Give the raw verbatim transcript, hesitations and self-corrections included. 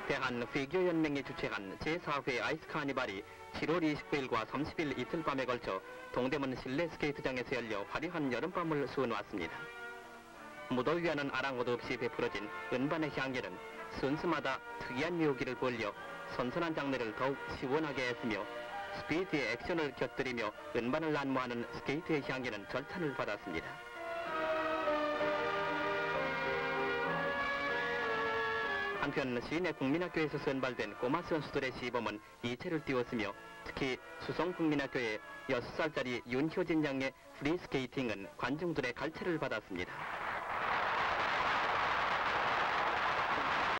대한회교연맹이 주최한 제사 회 아이스 카니발이 칠월 이십구일과 삼십일 이틀 밤에 걸쳐 동대문 실내 스케이트장에서 열려 화려한 여름밤을 수놓았습니다. 무더위와는 아랑곳 없이 베풀어진 은반의 향기는 선수마다 특이한 묘기를 보여 선선한 장르를 더욱 시원하게 했으며 스피드의 액션을 곁들이며 은반을 난무하는 스케이트의 향기는 절찬을 받았습니다. 한편 시내 국민학교에서 선발된 꼬마 선수들의 시범은 이체를 띄웠으며 특히 수성국민학교의 여섯 살짜리 윤효진 양의 프리스케이팅은 관중들의 갈채를 받았습니다.